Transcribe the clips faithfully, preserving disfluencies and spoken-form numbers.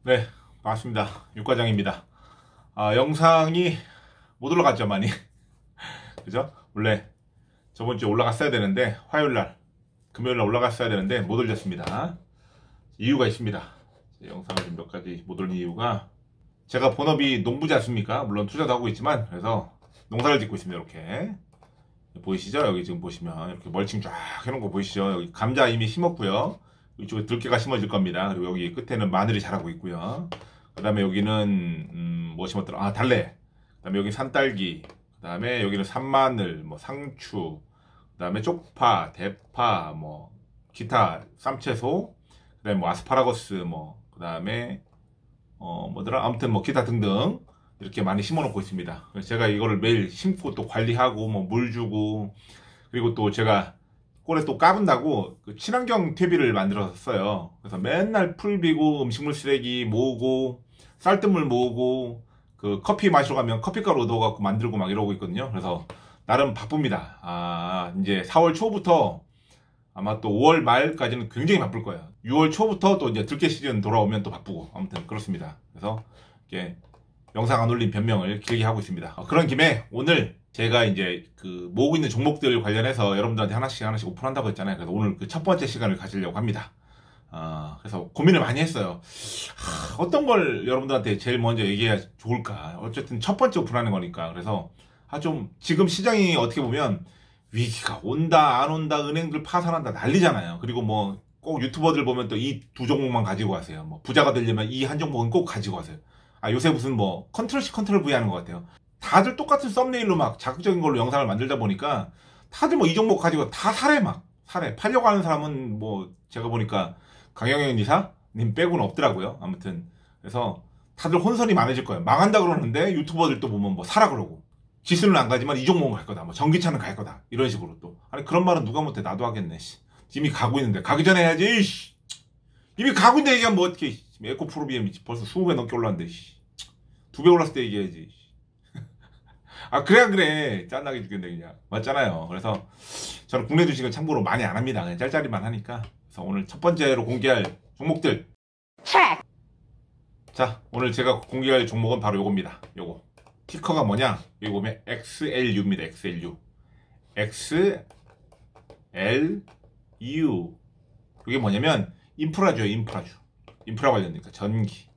네, 반갑습니다. 육과장입니다. 아, 영상이 못 올라갔죠, 많이. 그죠? 원래 저번 주에 올라갔어야 되는데, 화요일날, 금요일날 올라갔어야 되는데, 못 올렸습니다. 이유가 있습니다. 영상을 좀 몇 가지 못 올린 이유가, 제가 본업이 농부지 않습니까? 물론 투자도 하고 있지만, 그래서 농사를 짓고 있습니다, 이렇게. 보이시죠? 여기 지금 보시면, 이렇게 멀칭 쫙 해놓은 거 보이시죠? 여기 감자 이미 심었고요. 이쪽에 들깨가 심어질 겁니다. 그리고 여기 끝에는 마늘이 자라고 있고요. 그 다음에 여기는 음, 뭐 심었더라? 아, 달래. 그 다음에 여기 산딸기. 그 다음에 여기는 산마늘, 뭐 상추. 그 다음에 쪽파, 대파, 뭐 기타 쌈채소. 그 다음에 뭐 아스파라거스, 뭐 그 다음에 어 뭐더라? 아무튼 뭐 기타 등등 이렇게 많이 심어놓고 있습니다. 그래서 제가 이거를 매일 심고 또 관리하고 뭐 물 주고, 그리고 또 제가 꼴에 또 까분다고 그 친환경 퇴비를 만들었어요. 그래서 맨날 풀 비고 음식물 쓰레기 모으고 쌀뜨물 모으고 그 커피 마시러 가면 커피가루 넣어갖고 만들고 막 이러고 있거든요. 그래서 나름 바쁩니다. 아, 이제 사월 초부터 아마 또 오월 말까지는 굉장히 바쁠 거예요. 유월 초부터 또 이제 들깨 시즌 돌아오면 또 바쁘고, 아무튼 그렇습니다. 그래서 이렇게 영상 안 올린 변명을 길게 하고 있습니다. 어, 그런 김에 오늘 제가 이제 그 모으고 있는 종목들 관련해서 여러분들한테 하나씩 하나씩 오픈한다고 했잖아요. 그래서 오늘 그 첫 번째 시간을 가지려고 합니다. 어, 그래서 고민을 많이 했어요. 하, 어떤 걸 여러분들한테 제일 먼저 얘기해야 좋을까? 어쨌든 첫 번째 오픈하는 거니까. 그래서 아, 좀 지금 시장이 어떻게 보면 위기가 온다 안 온다, 은행들 파산한다 난리잖아요. 그리고 뭐 꼭 유튜버들 보면 또 이 두 종목만 가지고 가세요. 뭐 부자가 되려면 이 한 종목은 꼭 가지고 가세요. 아, 요새 무슨 뭐 컨트롤 C 컨트롤 V 하는 것 같아요. 다들 똑같은 썸네일로 막 자극적인 걸로 영상을 만들다 보니까 다들 뭐 이 종목 가지고 다 사래, 막 사래. 팔려고 하는 사람은 뭐 제가 보니까 강영현 이사님 빼고는 없더라고요. 아무튼 그래서 다들 혼선이 많아질 거예요. 망한다 그러는데 유튜버들 또 보면 뭐 사라 그러고, 지수는 안 가지만 이 종목은 갈 거다, 뭐 전기차는 갈 거다, 이런 식으로 또. 아니, 그런 말은 누가 못해. 나도 하겠네. 씨. 이미 가고 있는데 가기 전에 해야지. 씨. 이미 가고 있는데 얘기하면 뭐 어떻게. 에코프로비엠이 벌써 이십 배 넘게 올랐는데 두 배 올랐을 때 얘기해야지. 아, 그래야 그래. 짠나게 죽겠네 그냥. 맞잖아요. 그래서 저는 국내 주식은 참고로 많이 안 합니다. 그냥 짤짤이만 하니까. 그래서 오늘 첫 번째로 공개할 종목들. 자, 오늘 제가 공개할 종목은 바로 요겁니다. 요거. 티커가 뭐냐? 여기 보면 엑스엘유입니다. 엑스엘유. 엑스엘유. 이게 뭐냐면 인프라주요. 인프라주. 인프라 관련되니까 전기,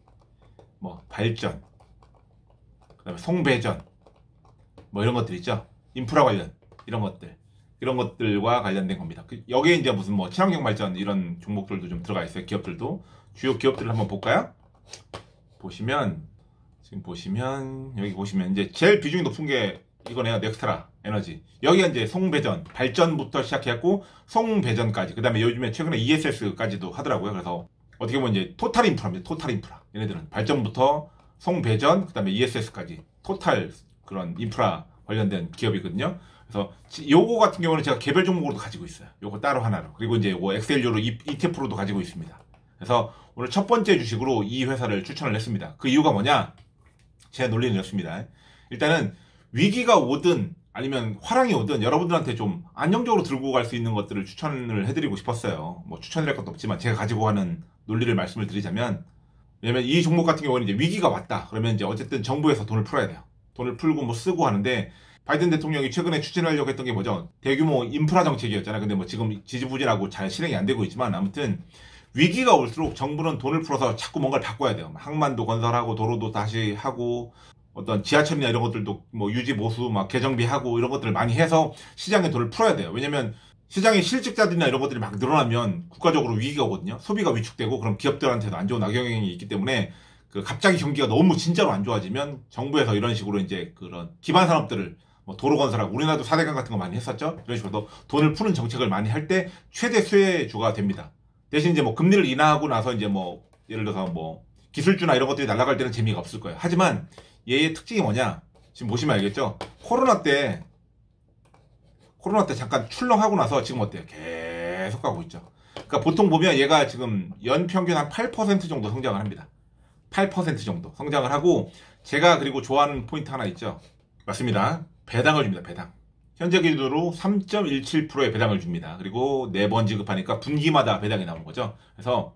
뭐 발전, 그 다음에 송배전, 뭐 이런 것들 있죠. 인프라 관련 이런 것들, 이런 것들과 관련된 겁니다. 그 여기에 이제 무슨 뭐 친환경 발전 이런 종목들도 좀 들어가 있어요. 기업들도. 주요 기업들을 한번 볼까요? 보시면 지금 보시면 여기 보시면 이제 제일 비중이 높은 게 이거네요. 넥스트라 에너지. 여기가 이제 송배전, 발전부터 시작해갖고 송배전까지. 그 다음에 요즘에 최근에 이에스에스까지도 하더라고요. 그래서 어떻게 보면 이제 토탈 인프라입니다. 토탈 인프라. 얘네들은 발전부터 송배전, 그 다음에 이에스에스까지 토탈 그런 인프라 관련된 기업이거든요. 그래서 요거 같은 경우는 제가 개별 종목으로도 가지고 있어요. 요거 따로 하나로. 그리고 이제 요거 엑스엘유로 이티에프로도 가지고 있습니다. 그래서 오늘 첫 번째 주식으로 이 회사를 추천을 했습니다. 그 이유가 뭐냐? 제 논리는 이렇습니다. 일단은 위기가 오든 아니면 화랑이 오든 여러분들한테 좀 안정적으로 들고 갈 수 있는 것들을 추천을 해드리고 싶었어요. 뭐 추천드릴 것도 없지만 제가 가지고 가는 논리를 말씀을 드리자면, 왜냐면 이 종목 같은 경우는 이제 위기가 왔다 그러면 이제 어쨌든 정부에서 돈을 풀어야 돼요. 돈을 풀고 뭐 쓰고 하는데, 바이든 대통령이 최근에 추진하려고 했던 게 뭐죠? 대규모 인프라 정책이었잖아요. 근데 뭐 지금 지지부진하고 잘 실행이 안 되고 있지만, 아무튼 위기가 올수록 정부는 돈을 풀어서 자꾸 뭔가를 바꿔야 돼요. 항만도 건설하고 도로도 다시 하고, 어떤 지하철이나 이런 것들도 뭐 유지 보수 막 개정비하고 이런 것들을 많이 해서 시장에 돈을 풀어야 돼요. 왜냐면 시장의 실직자들이나 이런 것들이 막 늘어나면 국가적으로 위기가 오거든요. 소비가 위축되고 그럼 기업들한테도 안 좋은 악영향이 있기 때문에, 그 갑자기 경기가 너무 진짜로 안 좋아지면 정부에서 이런 식으로 이제 그런 기반 산업들을 뭐 도로 건설하고, 우리나라도 사대강 같은 거 많이 했었죠. 이런 식으로 돈을 푸는 정책을 많이 할 때 최대 수혜주가 됩니다. 대신 이제 뭐 금리를 인하하고 나서 이제 뭐 예를 들어서 뭐 기술주나 이런 것들이 날아갈 때는 재미가 없을 거예요. 하지만 얘의 특징이 뭐냐? 지금 보시면 알겠죠? 코로나 때 코로나 때 잠깐 출렁하고 나서 지금 어때요? 계속 가고 있죠. 그러니까 보통 보면 얘가 지금 연평균 한 팔 퍼센트 정도 성장을 합니다. 팔 퍼센트 정도 성장을 하고, 제가 그리고 좋아하는 포인트 하나 있죠. 맞습니다. 배당을 줍니다. 배당. 현재 기준으로 삼 점 일칠 퍼센트의 배당을 줍니다. 그리고 네 번 지급하니까 분기마다 배당이 나오는 거죠. 그래서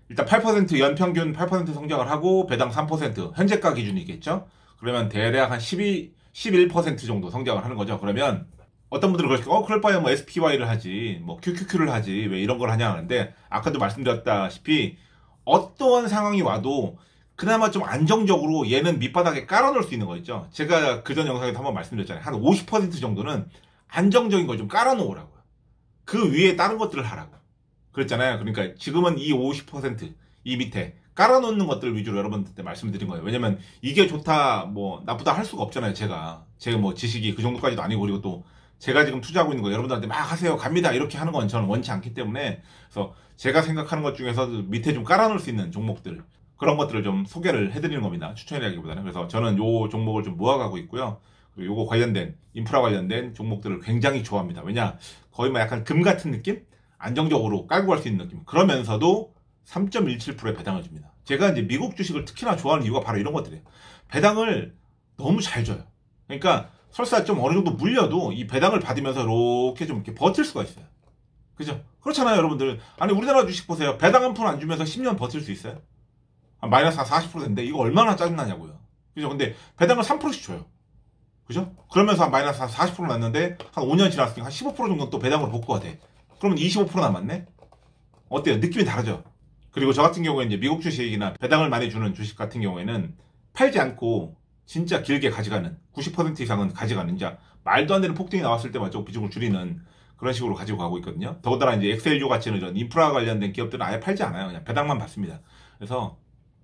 일단 팔 퍼센트 연평균 팔 퍼센트 성장을 하고 배당 삼 퍼센트 현재가 기준이겠죠. 그러면 대략 한 십이, 십일 퍼센트 정도 성장을 하는 거죠. 그러면 어떤 분들은 그러실 어 그럴 바에 뭐 에스피와이를 하지 뭐 큐큐큐를 하지 왜 이런 걸 하냐 하는데, 아까도 말씀드렸다시피 어떠한 상황이 와도 그나마 좀 안정적으로 얘는 밑바닥에 깔아놓을 수 있는 거 있죠. 제가 그전 영상에도 한번 말씀드렸잖아요. 한 오십 퍼센트 정도는 안정적인 걸 좀 깔아놓으라고요. 그 위에 다른 것들을 하라고 그랬잖아요. 그러니까 지금은 이 오십 퍼센트 이 밑에 깔아놓는 것들 위주로 여러분들한테 말씀드린 거예요. 왜냐면 이게 좋다 뭐 나쁘다 할 수가 없잖아요. 제가 제가 뭐 지식이 그 정도까지도 아니고, 그리고 또 제가 지금 투자하고 있는 거 여러분들한테 막 하세요 갑니다 이렇게 하는 건 저는 원치 않기 때문에, 그래서 제가 생각하는 것 중에서 밑에 좀 깔아놓을 수 있는 종목들, 그런 것들을 좀 소개를 해드리는 겁니다. 추천이라기보다는. 그래서 저는 요 종목을 좀 모아가고 있고요. 그리고 요거 관련된 인프라 관련된 종목들을 굉장히 좋아합니다. 왜냐, 거의 뭐 약간 금 같은 느낌? 안정적으로 깔고 갈 수 있는 느낌. 그러면서도 삼 점 일칠 퍼센트의 배당을 줍니다. 제가 이제 미국 주식을 특히나 좋아하는 이유가 바로 이런 것들이에요. 배당을 너무 잘 줘요. 그러니까 설사 좀 어느 정도 물려도 이 배당을 받으면서 이렇게 좀 이렇게 버틸 수가 있어요. 그죠? 그렇잖아요, 여러분들. 아니, 우리나라 주식 보세요. 배당 한 푼 안 주면서 십 년 버틸 수 있어요? 한 마이너스 한 사십 퍼센트인데 이거 얼마나 짜증나냐고요. 그죠? 근데 배당을 삼 퍼센트씩 줘요. 그죠? 그러면서 한 마이너스 한 사십 퍼센트 났는데 한 오 년 지났으니까 한 십오 퍼센트 정도 또 배당으로 복구가 돼. 그러면 이십오 퍼센트 남았네? 어때요? 느낌이 다르죠? 그리고 저 같은 경우에 이제 미국 주식이나 배당을 많이 주는 주식 같은 경우에는 팔지 않고 진짜 길게 가져가는, 구십 퍼센트 이상은 가져가는, 이제 말도 안 되는 폭등이 나왔을 때만 좀 비중을 줄이는 그런 식으로 가지고 가고 있거든요. 더군다나 이제 엑스엘유 같이 이런 인프라 관련된 기업들은 아예 팔지 않아요. 그냥 배당만 받습니다. 그래서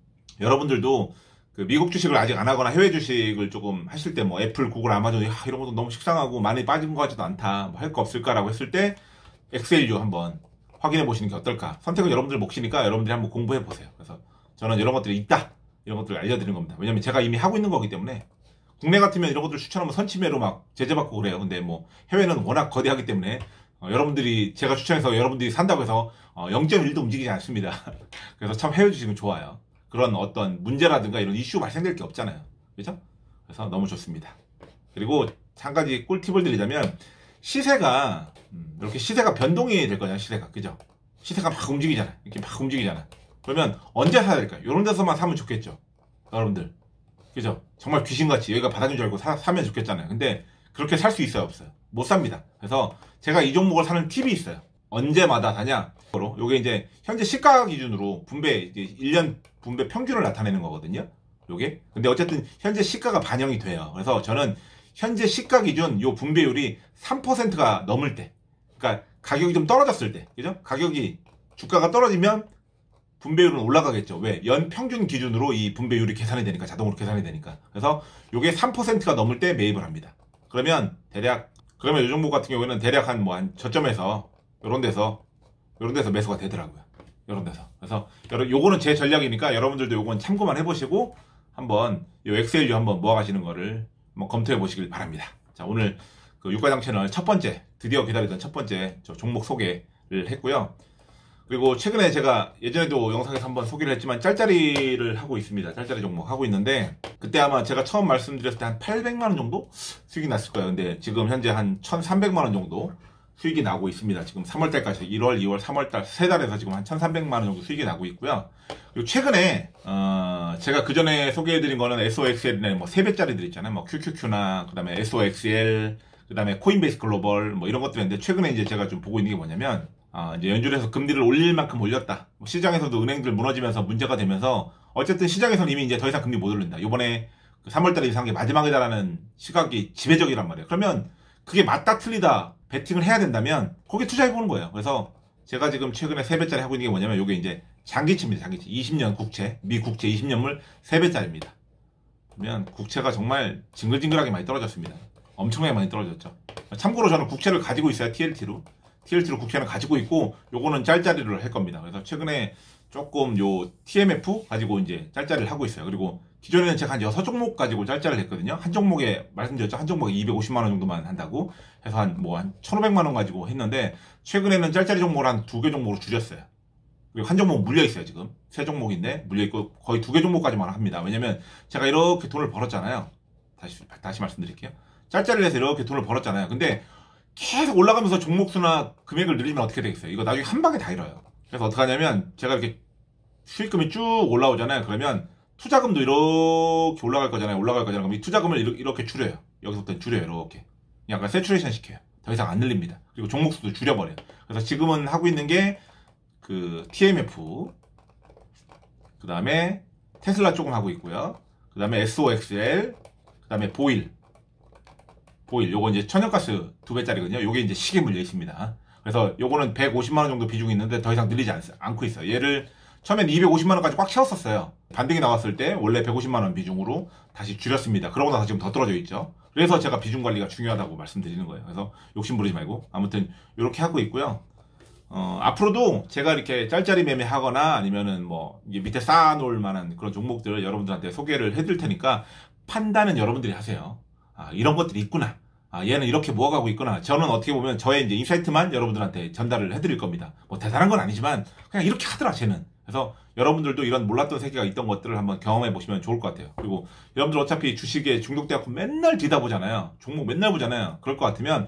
여러분들도 그 미국 주식을 아직 안 하거나 해외 주식을 조금 하실 때 뭐 애플, 구글, 아마존 이런 것도 너무 식상하고 많이 빠진 것 같지도 않다, 뭐 할 거 없을까라고 했을 때 엑스엘유 한번 확인해 보시는 게 어떨까. 선택은 여러분들 몫이니까 여러분들이 한번 공부해 보세요. 그래서 저는 이런 것들이 있다, 이런 것들을 알려드리는 겁니다. 왜냐면 제가 이미 하고 있는 거기 때문에. 국내 같으면 이런 것들 추천하면 선침해로 막 제재받고 그래요. 근데 뭐 해외는 워낙 거대하기 때문에 어, 여러분들이 제가 추천해서 여러분들이 산다고 해서 어, 영 점 일도 움직이지 않습니다. 그래서 참 해외 주식은 좋아요. 그런 어떤 문제라든가 이런 이슈 발생될 게 없잖아요. 그죠? 그래서 너무 좋습니다. 그리고 한 가지 꿀팁을 드리자면, 시세가 음, 이렇게 시세가 변동이 될 거잖아요. 시세가. 그죠? 시세가 막 움직이잖아. 이렇게 막 움직이잖아. 그러면 언제 사야 될까요? 이런 데서만 사면 좋겠죠. 여러분들. 그죠? 정말 귀신같이 여기가 바닥인 줄 알고 사, 사면 좋겠잖아요. 근데 그렇게 살 수 있어요, 없어요? 못 삽니다. 그래서 제가 이 종목을 사는 팁이 있어요. 언제마다 사냐? 요게 이제 현재 시가 기준으로 분배, 이제 일 년 분배 평균을 나타내는 거거든요. 요게. 근데 어쨌든 현재 시가가 반영이 돼요. 그래서 저는 현재 시가 기준 요 분배율이 삼 퍼센트가 넘을 때, 그러니까 가격이 좀 떨어졌을 때, 그죠? 가격이, 주가가 떨어지면 분배율은 올라가겠죠. 왜? 연 평균 기준으로 이 분배율이 계산이 되니까, 자동으로 계산이 되니까. 그래서 요게 삼 퍼센트가 넘을 때 매입을 합니다. 그러면 대략, 그러면 이 종목 같은 경우에는 대략 한 뭐 한 저점에서 요런 데서 요런 데서 매수가 되더라고요. 요런 데서. 그래서 요거는 제 전략이니까 여러분들도 요건 참고만 해보시고 한번 요 엑스엘유 한번 모아가시는 거를 한번 검토해 보시길 바랍니다. 자, 오늘 그 유가장 채널 첫 번째, 드디어 기다리던 첫 번째 저 종목 소개를 했고요. 그리고 최근에 제가 예전에도 영상에서 한번 소개를 했지만 짤짜리를 하고 있습니다. 짤짜리 종목 하고 있는데, 그때 아마 제가 처음 말씀드렸을 때 한 팔백만 원 정도 수익이 났을 거예요. 근데 지금 현재 한 천삼백만 원 정도 수익이 나고 있습니다. 지금 삼월달까지 일월, 이월, 삼월달 세 달에서 지금 한 천삼백만 원 정도 수익이 나고 있고요. 그리고 최근에 어 제가 그 전에 소개해드린 거는 에스오엑스엘이나 뭐 세 배짜리들 있잖아요. 뭐 큐큐큐나 그다음에 에스오엑스엘, 그다음에 코인베이스 글로벌 뭐 이런 것들인데, 최근에 이제 제가 좀 보고 있는 게 뭐냐면, 아, 이제 연준에서 금리를 올릴 만큼 올렸다. 뭐 시장에서도 은행들 무너지면서 문제가 되면서, 어쨌든 시장에서는 이미 이제 더 이상 금리 못 올린다. 요번에 그 삼월달에 이상한 게 마지막이다라는 시각이 지배적이란 말이에요. 그러면 그게 맞다 틀리다 베팅을 해야 된다면 거기에 투자해보는 거예요. 그래서 제가 지금 최근에 세 배짜리 하고 있는 게 뭐냐면, 요게 이제 장기채입니다. 장기채. 이십 년 국채, 미 국채 이십 년물 세 배짜리입니다. 그러면 국채가 정말 징글징글하게 많이 떨어졌습니다. 엄청나게 많이 떨어졌죠. 참고로 저는 국채를 가지고 있어요. 티엘티로. 티엘티로 국채는 가지고 있고, 요거는 짤짜리를 할 겁니다. 그래서 최근에 조금 요 티엠에프 가지고 이제 짤짜리를 하고 있어요. 그리고 기존에는 제가 한 여섯 종목 가지고 짤짜리를 했거든요. 한 종목에, 말씀드렸죠. 한 종목에 이백오십만 원 정도만 한다고 해서 한 뭐 한 천오백만 원 가지고 했는데, 최근에는 짤짜리 종목을 한 두 개 종목으로 줄였어요. 그리고 한 종목 물려있어요. 지금 세 종목인데 물려있고 거의 두 개 종목까지만 합니다. 왜냐면 제가 이렇게 돈을 벌었잖아요. 다시 다시 말씀드릴게요. 짤짜리를 해서 이렇게 돈을 벌었잖아요. 근데 계속 올라가면서 종목수나 금액을 늘리면 어떻게 되겠어요? 이거 나중에 한 방에 다 잃어요. 그래서 어떻게 하냐면, 제가 이렇게 수익금이 쭉 올라오잖아요. 그러면 투자금도 이렇게 올라갈 거잖아요. 올라갈 거잖아요. 그럼 이 투자금을 이렇게 줄여요. 여기서부터 줄여요. 이렇게. 약간 세츄레이션 시켜요. 더 이상 안 늘립니다. 그리고 종목수도 줄여버려요. 그래서 지금은 하고 있는 게 그 티엠에프, 그 다음에 테슬라 조금 하고 있고요. 그 다음에 에스오엑스엘, 그 다음에 보일. 보일. 요거 이제 천연가스 두 배짜리거든요. 요게 이제 시계 물려 있습니다. 그래서 요거는 백오십만 원 정도 비중이 있는데 더 이상 늘리지 않, 않고 있어요. 얘를 처음엔 이백오십만 원까지 꽉 채웠었어요. 반등이 나왔을 때 원래 백오십만 원 비중으로 다시 줄였습니다. 그러고 나서 지금 더 떨어져 있죠. 그래서 제가 비중 관리가 중요하다고 말씀드리는 거예요. 그래서 욕심 부리지 말고 아무튼 이렇게 하고 있고요. 어, 앞으로도 제가 이렇게 짤짤이 매매하거나 아니면은 뭐 이게 밑에 쌓아놓을 만한 그런 종목들을 여러분들한테 소개를 해드릴 테니까 판단은 여러분들이 하세요. 아, 이런 것들이 있구나. 아, 얘는 이렇게 모아가고 있구나. 저는 어떻게 보면 저의 이제 인사이트만 여러분들한테 전달을 해드릴 겁니다. 뭐 대단한 건 아니지만 그냥 이렇게 하더라, 쟤는. 그래서 여러분들도 이런 몰랐던 세계가 있던 것들을 한번 경험해 보시면 좋을 것 같아요. 그리고 여러분들 어차피 주식에 중독돼갖고 맨날 뒤다 보잖아요. 종목 맨날 보잖아요. 그럴 것 같으면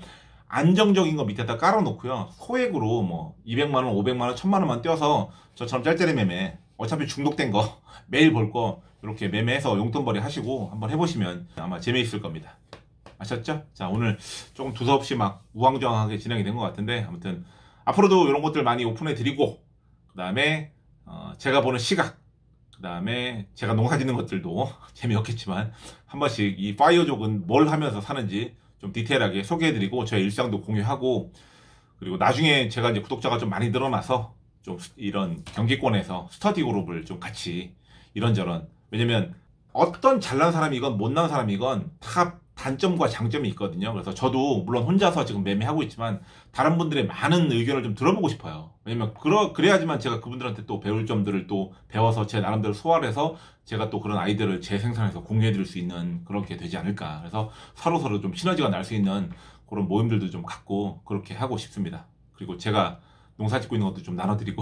안정적인 거 밑에다 깔아놓고요. 소액으로 뭐 이백만 원, 오백만 원, 천만 원만 떼어서 저처럼 짤짤이 매매, 어차피 중독된 거 매일 볼 거 이렇게 매매해서 용돈벌이 하시고 한번 해보시면 아마 재미있을 겁니다. 아셨죠? 자, 오늘 조금 두서없이 막 우왕좌왕하게 진행이 된 것 같은데 아무튼 앞으로도 이런 것들 많이 오픈해 드리고 그 다음에 어 제가 보는 시각, 그 다음에 제가 농사 짓는 것들도 재미없겠지만 한 번씩 이 파이어족은 뭘 하면서 사는지 좀 디테일하게 소개해드리고 저의 일상도 공유하고, 그리고 나중에 제가 이제 구독자가 좀 많이 늘어나서 좀 이런 경기권에서 스터디 그룹을 좀 같이 이런저런, 왜냐면 어떤 잘난 사람이건 못난 사람이건 다 단점과 장점이 있거든요. 그래서 저도 물론 혼자서 지금 매매하고 있지만 다른 분들의 많은 의견을 좀 들어보고 싶어요. 왜냐면 그러, 그래야지만 제가 그분들한테 또 배울 점들을 또 배워서 제 나름대로 소화를 해서 제가 또 그런 아이디어를 재생산해서 공유해 드릴 수 있는 그렇게 되지 않을까. 그래서 서로서로 좀 시너지가 날 수 있는 그런 모임들도 좀 갖고 그렇게 하고 싶습니다. 그리고 제가 농사 짓고 있는 것도 좀 나눠드리고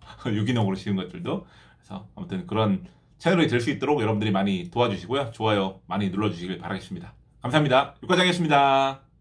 유기농으로 지은 것들도. 그래서 아무튼 그런 채널이 될 수 있도록 여러분들이 많이 도와주시고요. 좋아요 많이 눌러주시길 바라겠습니다. 감사합니다. 육과장이었습니다.